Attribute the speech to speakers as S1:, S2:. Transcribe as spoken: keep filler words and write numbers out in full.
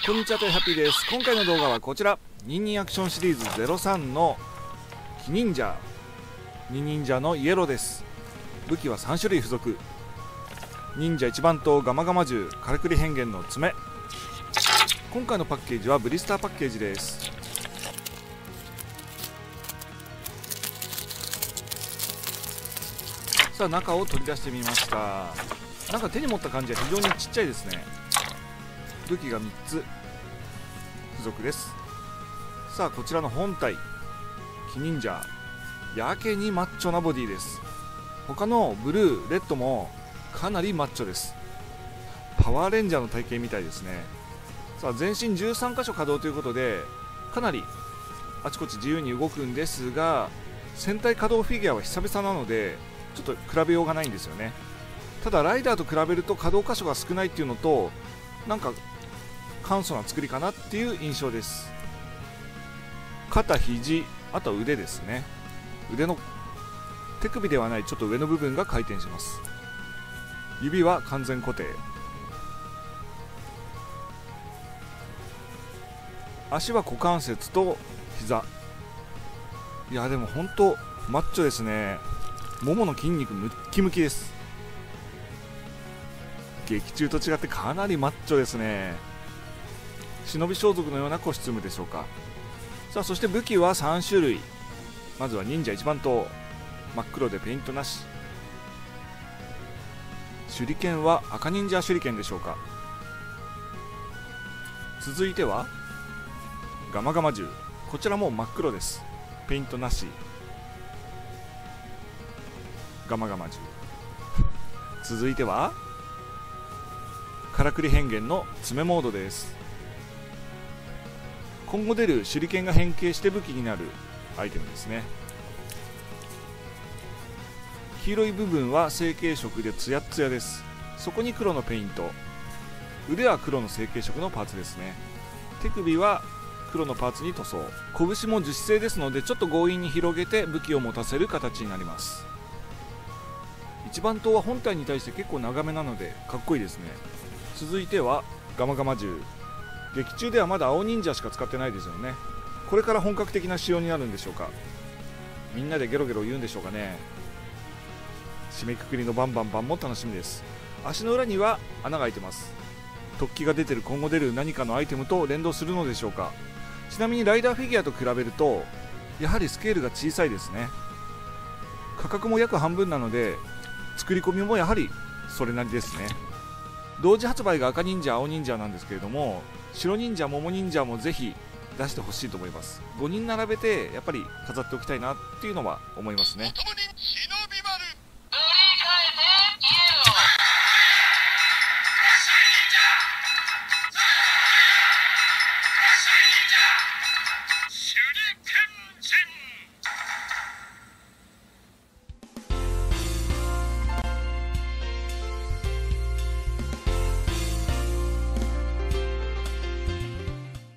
S1: こんにちは、とハッピーです。今回の動画はこちら、ニンニンアクションシリーズゼロさんのキ忍者ニ忍者のイエローです。武器はさん種類付属。忍者一番刀ガマガマ銃、からくり変幻の爪。今回のパッケージはブリスターパッケージです。さあ、中を取り出してみました。なんか手に持った感じは非常にちっちゃいですね。武器がみっつ付属です。さあ、こちらの本体キ忍者、やけにマッチョなボディです。他のブルーレッドもかなりマッチョです。パワーレンジャーの体型みたいですね。さあ、全身じゅうさん箇所稼働ということで、かなりあちこち自由に動くんですが、戦隊稼働フィギュアは久々なのでちょっと比べようがないんですよね。ただライダーと比べると稼働箇所が少ないっていうのと、なんか簡素な作りかなっていう印象です。肩、肘、あと腕ですね。腕の手首ではないちょっと上の部分が回転します。指は完全固定。足は股関節と膝。いやでも本当マッチョですね。ももの筋肉ムッキムキです。劇中と違ってかなりマッチョですね。忍び装束のようなコスチュームでしょうか。さあ、そして武器はさん種類。まずは忍者一番刀、真っ黒でペイントなし。手裏剣は赤忍者手裏剣でしょうか。続いてはガマガマ銃、こちらも真っ黒です。ペイントなし。ガマガマ銃続いてはからくり変幻の爪モードです。今後出る手裏剣が変形して武器になるアイテムですね。黄色い部分は成型色でツヤツヤです。そこに黒のペイント。腕は黒の成型色のパーツですね。手首は黒のパーツに塗装。拳も樹脂製ですので、ちょっと強引に広げて武器を持たせる形になります。一番刀は本体に対して結構長めなのでかっこいいですね。続いてはガマガマ銃。劇中ではまだ青忍者しか使ってないですよね。これから本格的な仕様になるんでしょうか。みんなでゲロゲロ言うんでしょうかね。締めくくりのバンバンバンも楽しみです。足の裏には穴が開いてます。突起が出てる今後出る何かのアイテムと連動するのでしょうか。ちなみにライダーフィギュアと比べるとやはりスケールが小さいですね。価格も約半分なので作り込みもやはりそれなりですね。同時発売が赤忍者青忍者なんですけれども、白忍者桃忍者もぜひ出してほしいと思います。ごにん並べてやっぱり飾っておきたいなっていうのは思いますね。